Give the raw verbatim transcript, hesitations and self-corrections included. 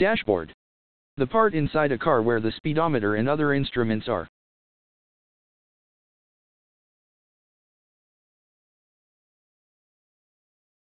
Dashboard. The part inside a car where the speedometer and other instruments are.